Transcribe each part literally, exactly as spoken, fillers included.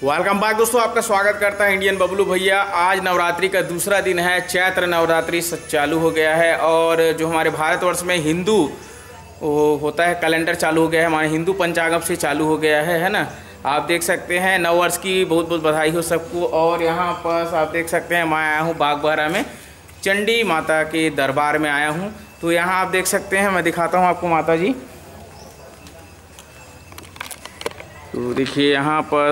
Welcome back दोस्तों, आपका स्वागत करता है इंडियन बबलू भैया। आज नवरात्रि का दूसरा दिन है, चैत्र नवरात्रि चालू हो गया है और जो हमारे भारतवर्ष में हिंदू वो होता है कैलेंडर चालू हो गया है, हमारे हिंदू पंचांगम से चालू हो गया है है ना। आप देख सकते हैं, नव वर्ष की बहुत बहुत बधाई हो सबको। और यहाँ पर आप देख सकते हैं, मैं आया हूँ बागबाहरा में, चंडी माता के दरबार में आया हूँ। तो यहाँ आप देख सकते हैं, मैं दिखाता हूँ आपको माता जी। तो देखिए यहाँ पर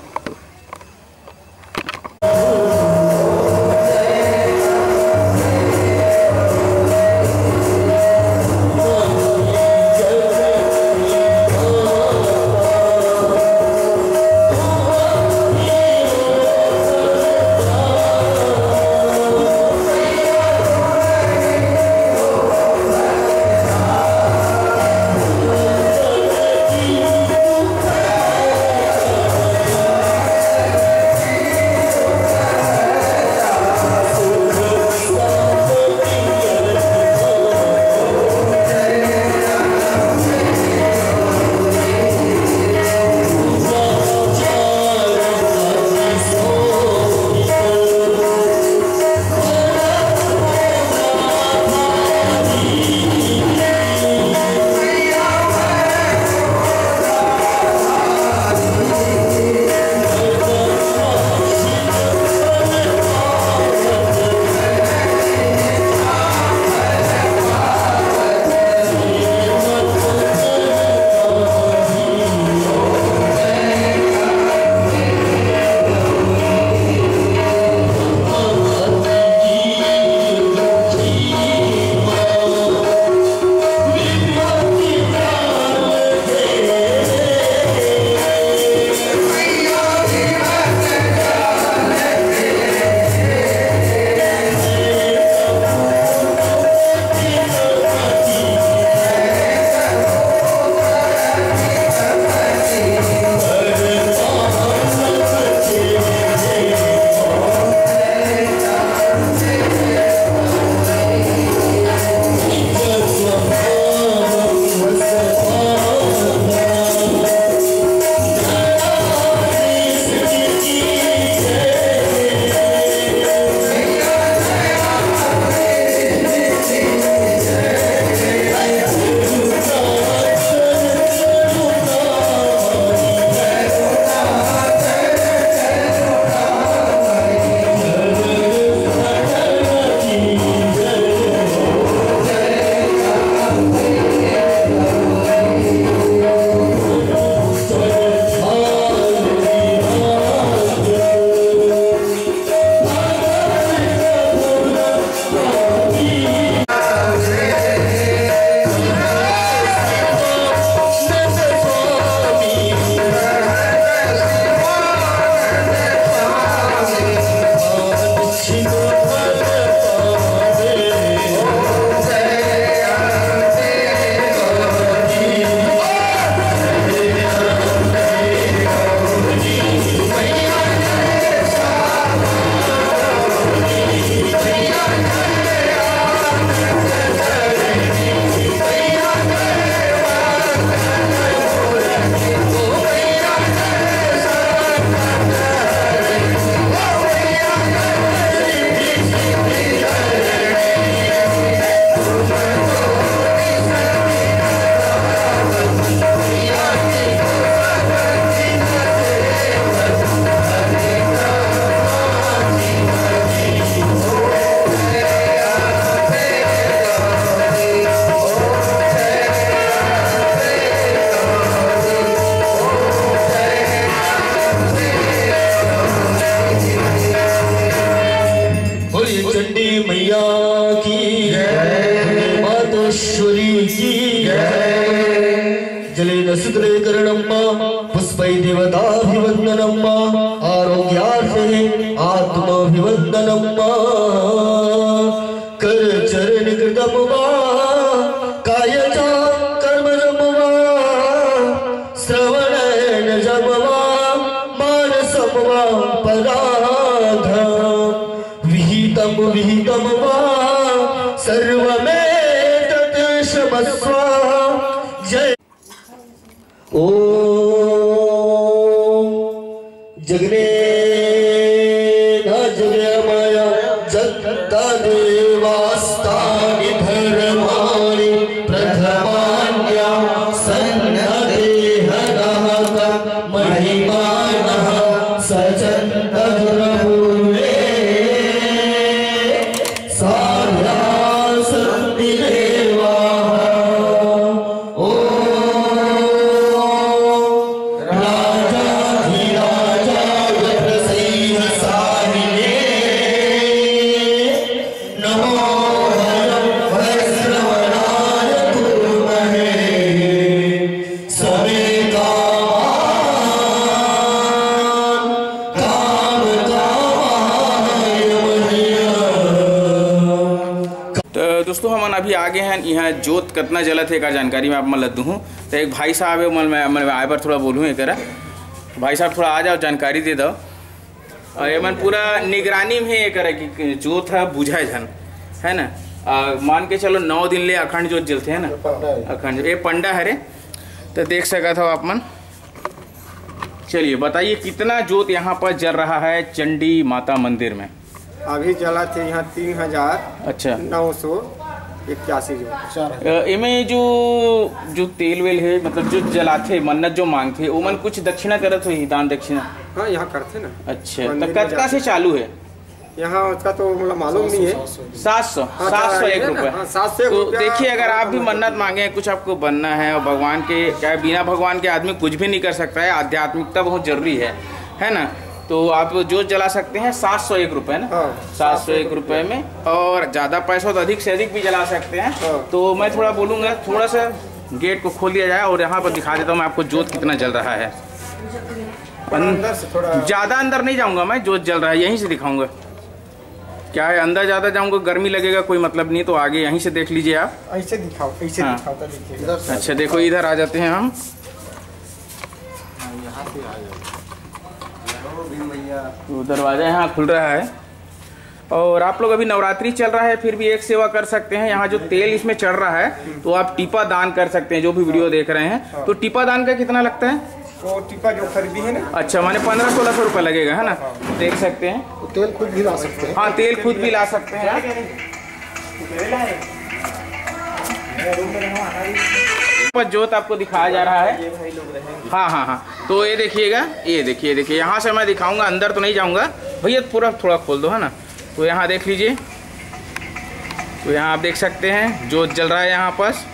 पुष्पै देवताभिवन्दनम् आरोग्यार्थे आत्माभिवन्दनम् करचरणकृतं वा कायजा कर्मजं वा श्रवणजं वा मानसं वा पराध विहितं विहितं वा सर्वमेतत् क्षमस्व। जय ओम जगने न जगया माया जगता देवास्तानि धर्माणि प्रथमान्या सन्नदेहनः महिमानः सचन्तग्रपूर्वे साध्या सन्ति देवाः ॐ राजाधिराजाय प्रसीदसाहिने नमो वैश्रवणाय कुर्महे समे कामान् कामकामाय मह्यम्। तो दोस्तों हम अभी आगे हैं यहाँ जोत कितना जलत है का जानकारी मैं आप मैं लद्दू हूँ। तो एक भाई साहब है मैं मैं मैं आए पर थोड़ा बोलूँ एक भाई साहब थोड़ा आ जाओ जानकारी दे दो। और ये मन पूरा निगरानी में एक कि जोत है बुझा जन है ना। आ, मान के चलो नौ दिन ले अखंड जोत जलते हैं ना अखंड ये पंडा है रे। तो देख सका था आप मन। चलिए बताइए कितना जोत यहाँ पर जल रहा है चंडी माता मंदिर में। अभी जला थे यहाँ तीन हजार अच्छा नौ सौ इक्यासी जो इमें जो जो तेल वेल है मतलब जो जलाते मन्नत जो मांगते वो मन कुछ दक्षिणा करत हुई दान दक्षिणा। हाँ यहाँ करते ना। अच्छा तो कतका से चालू है यहाँ उसका तो मतलब मालूम नहीं है। सात सौ सात सौ एक रुपये। सात सौ तो देखिए अगर आप भी मन्नत मांगे कुछ आपको बनना है और भगवान के क्या बिना भगवान के आदमी कुछ भी नहीं कर सकता है। आध्यात्मिकता बहुत जरूरी है है ना। तो आप जोत जला सकते हैं सात सौ एक रुपये ना। हाँ, सात सौ एक रुपये में और ज़्यादा पैसा तो अधिक से अधिक भी जला सकते हैं। हाँ। तो मैं थोड़ा बोलूँगा थोड़ा सा गेट को खोल दिया जाए और यहाँ पर दिखा देता हूँ मैं आपको जोत कितना जल रहा है। अंदर से थोड़ा ज़्यादा अंदर नहीं जाऊँगा मैं जोत जल रहा है यहीं से दिखाऊँगा। क्या है अंदर ज़्यादा जाऊँगा गर्मी लगेगा कोई मतलब नहीं। तो आगे यहीं से देख लीजिए आप। ऐसे दिखाओ ऐसे हाँ। दिखाओ तो देखिए। अच्छा देखो इधर आ जाते हैं हम। तो दरवाज़ा यहाँ खुल रहा है और आप लोग अभी नवरात्रि चल रहा है फिर भी एक सेवा कर सकते हैं। यहाँ जो तेल इसमें चढ़ रहा है तो आप टीपा दान कर सकते हैं जो भी वीडियो देख रहे हैं। तो टीपा दान का कितना लगता है? वो टीपा जो खरीदी है ना। अच्छा माने पंद्रह सोलह सौ रुपये लगेगा है ना। देख सकते हैं तो तेल खुद भी ला सकते हैं। हाँ तेल खुद भी ला सकते हैं। पर जोत आपको दिखाया जा रहा है। हाँ हाँ हाँ तो ये देखिएगा ये देखिए देखिए यहाँ से मैं दिखाऊंगा अंदर तो नहीं जाऊंगा भैया पूरा थोड़ा खोल दो है ना। तो यहाँ देख लीजिए तो यहाँ आप देख सकते हैं जोत जल रहा है यहाँ पास।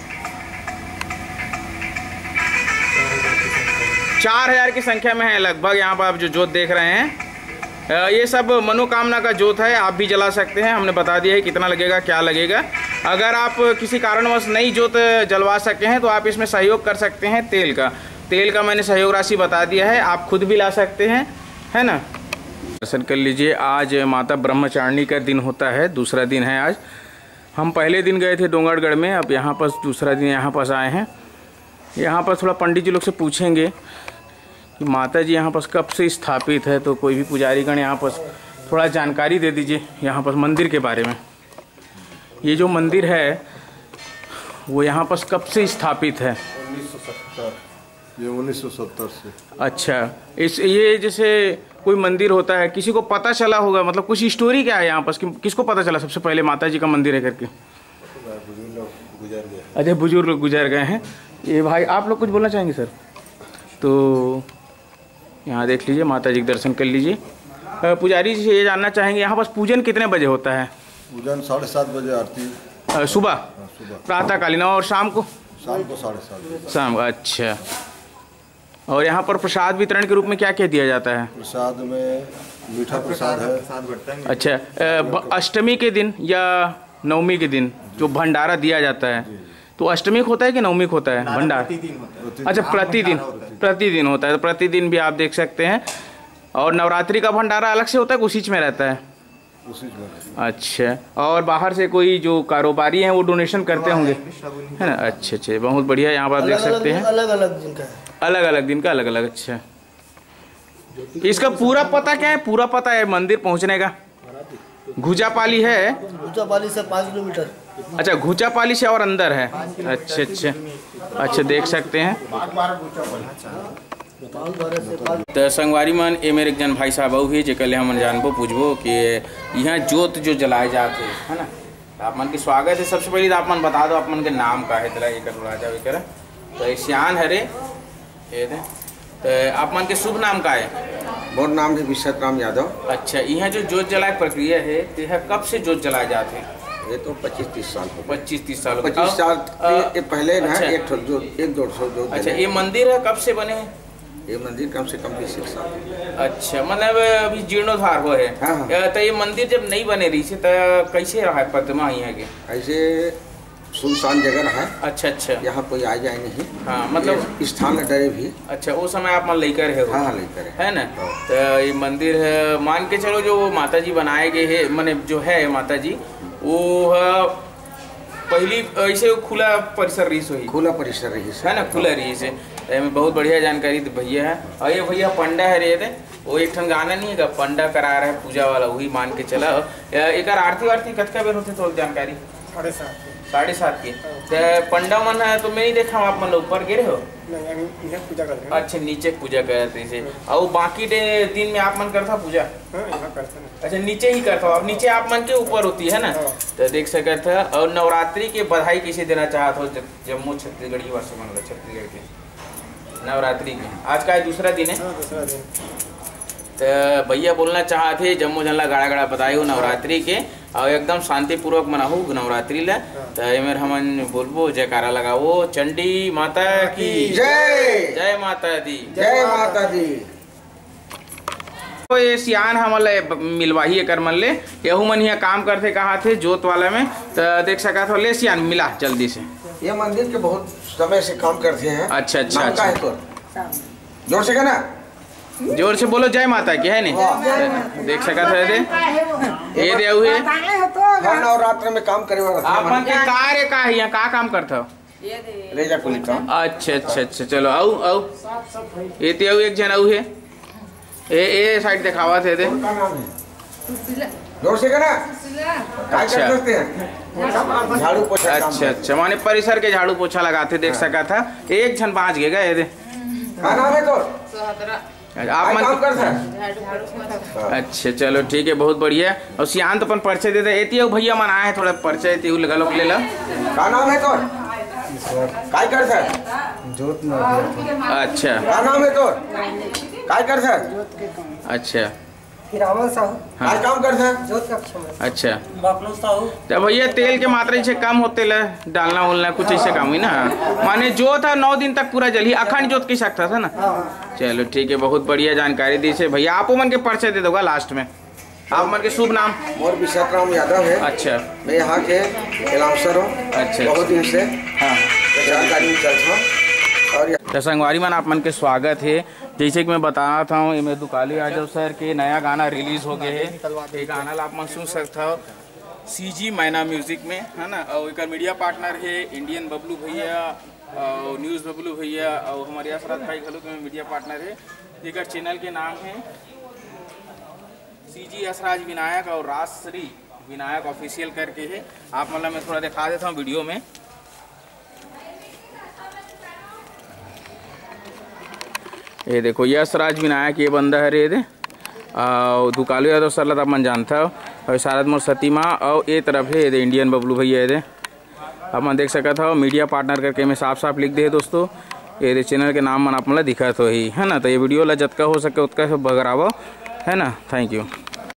चार हजार की संख्या में है लगभग यहाँ पर आप जो जोत देख रहे हैं। ये सब मनोकामना का जोत है आप भी जला सकते हैं। हमने बता दिया है कितना लगेगा क्या लगेगा। अगर आप किसी कारणवश नई जोत जलवा सके हैं तो आप इसमें सहयोग कर सकते हैं। तेल का तेल का मैंने सहयोग राशि बता दिया है आप खुद भी ला सकते हैं है ना। दर्शन कर लीजिए आज माता ब्रह्मचारिणी का दिन होता है दूसरा दिन है आज। हम पहले दिन गए थे डोंगरगढ़ में अब यहाँ पर दूसरा दिन यहाँ पास आए हैं। यहाँ पर थोड़ा पंडित जी लोग से पूछेंगे कि माता जी यहाँ पर कब से स्थापित है। तो कोई भी पुजारीगण यहाँ पर थोड़ा जानकारी दे दीजिए यहाँ पर मंदिर के बारे में। ये जो मंदिर है वो यहाँ पर कब से स्थापित है? उन्नीस सौ सत्तर ये उन्नीस सौ सत्तर से। अच्छा इस ये जैसे कोई मंदिर होता है किसी को पता चला होगा मतलब कुछ स्टोरी क्या है यहाँ पर कि, किसको पता चला सबसे पहले माता जी का मंदिर है करके? बुजुर्ग लोग गुजर गए। अच्छा बुजुर्ग लोग गुजर गए हैं। ये भाई आप लोग कुछ बोलना चाहेंगे सर? तो यहाँ देख लीजिए माता जी के दर्शन कर लीजिए। पुजारी जी से ये जानना चाहेंगे यहाँ पास पूजन कितने बजे होता है? पूजन साढ़े सात बजे आरती सुबह सुबह प्रातःकालीन और शाम को शाम को साढ़े सात बजे शाम को। अच्छा और यहाँ पर प्रसाद वितरण के रूप में क्या क्या दिया जाता है? प्रसाद में मीठा प्रसाद है। अच्छा अष्टमी के दिन या नवमी के दिन जो भंडारा दिया जाता है तो अष्टमी को होता है कि नवमी को होता है भंडारा? अच्छा प्रतिदिन प्रतिदिन होता है। तो प्रतिदिन भी आप देख सकते हैं। और नवरात्रि का भंडारा अलग से होता है उसी में रहता है? उसी में। अच्छा और बाहर से कोई जो कारोबारी हैं वो डोनेशन करते होंगे है ना। अच्छा अच्छा बहुत बढ़िया। यहाँ पर आप देख सकते हैं अलग अलग दिन का अलग अलग दिन का अलग अलग। अच्छा इसका पूरा पता क्या है? पूरा पता है मंदिर पहुँचने का? घुजापाली है। घुजापाली से पाँच किलोमीटर। अच्छा घुजापाली से और अंदर है। अच्छा अच्छा अच्छा देख सकते हैं पाँच बारह से पाँच तो संगवारी मन ए मेरे एक जन भाई साहब अऊ हे जेकर ले हमन जानबो पूछबो कि यहाँ जोत जो जलाए जाते है ना, आप मन के स्वागत है। सबसे पहले तो आप मन बता दो आप मन के नाम का है, तेरा एक उड़ा जाओ एक तो सियान हरे ये दे तो आप मन के शुभ नाम का है? मोर नाम है विश्वत राम यादव। अच्छा, यहाँ जो जोत जलाए प्रक्रिया है तो यह कब से जोत जलाए जाते हैं? ये तो पच्चीस तीस साल हो पच्चीस तीस साल पच्चीस साल के पहले ना अच्छा। एक ठो जो एक दो सौ जो अच्छा, ये मंदिर है कब से बने हैं? ये मंदिर कम से कम बीस एक साल। अच्छा, मतलब अभी जीर्णोद्धार हो है। हाँ, हाँ। तो ये मंदिर जब नहीं बने रही थी तो कैसे रहा है प्रतिमा यहाँ के? ऐसे सुनसान जगह रहा है। अच्छा अच्छा, यहाँ कोई आ जाए नहीं। हाँ मतलब ये स्थान डरे भी। अच्छा, वो समय आप मन लेकर है? हाँ हाँ लेकर है, है ना। तो ये मंदिर है, मान के चलो जो माता जी बनाए गए है मैंने जो है माता जी वो है पहली ऐसे खुला परिसर रही सो ही खुला परिसर रही है ना, खुला रही से में बहुत बढ़िया जानकारी तो भैया है। और ये भैया पंडा है रे दे, वो एक ठन गाना नहीं है पंडा करा रहा है पूजा वाला, वही मान के चला। एक आरती वारती कतका बेर होते तो जानकारी? साढ़े सात साढ़े सात की। तो पंडा मन है तो मैं नहीं देखा आप मन ऊपर गिरे हो? नहीं, यहाँ पूजा करते हैं। अच्छा, नीचे पूजा करते थे और बाकी डे दिन में आप मन करता पूजा? हाँ, यहाँ करते हैं। अच्छा, नीचे ही करता और नीचे आप मन के ऊपर होती है ना। तो देख सकते था। और नवरात्रि के बधाई किसे देना चाहते हो जम्मू छत्तीसगढ़ वासी मन छत्तीसगढ़ के नवरात्रि के? आज का दूसरा दिन है। हाँ, दूसरा दिन। तो भैया बोलना चाहते जम्मू जनला गाड़ा गाड़ा बताए हो नवरात्रि के और एकदम शांतिपूर्वक मनाहू नवरात्रि ला। तो एमेर हमन बोलबो जयकारा लगाओ, चंडी माता की जय, जय माता दी, जय माता दी। तो ये सियान हमन मिलवाही कर मन ले यहू मन यहाँ काम करते कहा थे जोत वाला में। तो देख सका था ले सियान मिला जल्दी से। ये मंदिर के बहुत समय से काम करते हैं। अच्छा अच्छा नाम का है अच्छा, तो जोर से कहना, जोर से बोलो जय माता की है नहीं। देख सका था दे ये दे हुए हर नवरात्र में काम करे वाला आप मन के कार्य का है यहाँ का काम करता हो? ले जा कुली काम। अच्छा अच्छा अच्छा, चलो आओ आओ ये ते एक जन आऊ है ए ए साइड दिखावा थे दे। उनका नाम है जोर से कहना। क्या अच्छा। कर सकते हैं? झाड़ू पोछा काम अच्छा अच्छा, माने परिसर के झाड़ू पोछा लगाते देख सका था। एक जन बाँच गए गए दे। क्या नाम है तो आप मन काम करता है? अच्छा चलो ठीक है, बहुत बढ़िया। और सियान तो अपन परिचय देते एती भैया मन आए थोड़ा परिचय ती लगा लो ले ला। क्या नाम है तो काय करता है? जोत में अच्छा क्या नाम है तो काय करता है? अच्छा हिरावन साहू काय काम करता है? जोत का क्षमता अच्छा, बापलो साहू तो भैया तेल के मात्रा से कम होते ले डालना उलना कुछ ऐसे काम हुई ना, माने जो था नौ दिन तक पूरा जल ही अखंड जोत की सकता था ना। चलो ठीक है, बहुत बढ़िया जानकारी दी से भैया। आपो मन के परिचय दे दोगा लास्ट में, आप मन के शुभ नाम? और विश्वत राम यादव है। अच्छा, मैं यहाँ के इलामसर हूँ। अच्छा बहुत दिन से हाँ जानकारी चलता हूँ। और तो संगवारी मन आप मन के स्वागत है। जैसे कि मैं बता रहा था हूँ मैं दुकाली यादव सर के नया गाना रिलीज हो गए है। ये गाना आप मन सुन सकते हो सी जी मैना म्यूजिक में है ना। और एक मीडिया पार्टनर है इंडियन बबलू भैया और न्यूज़ बबलू भैया और हमारे असरत भाई घलू के मीडिया पार्टनर है। एक चैनल के नाम है सी जी असराज विनायक और राजश्री विनायक ऑफिशियल करके है। आप मतलब मैं थोड़ा दिखा देता हूँ वीडियो में। ये देखो यश राज विनायक ये बंदा है रे दे और दुकालू यादव सरलत आप मन जानता हो और शारद मोर सतीमा और ये तरफ है ये इंडियन बबलू भैया दे आप मन देख सकता हो। मीडिया पार्टनर करके मैं साफ साफ लिख दे दोस्तों। ये चैनल के नाम मन आप मतलब दिखा तो ही है ना। तो ये वीडियो ला जतका हो सके उतका बगरावो है ना। Thank you.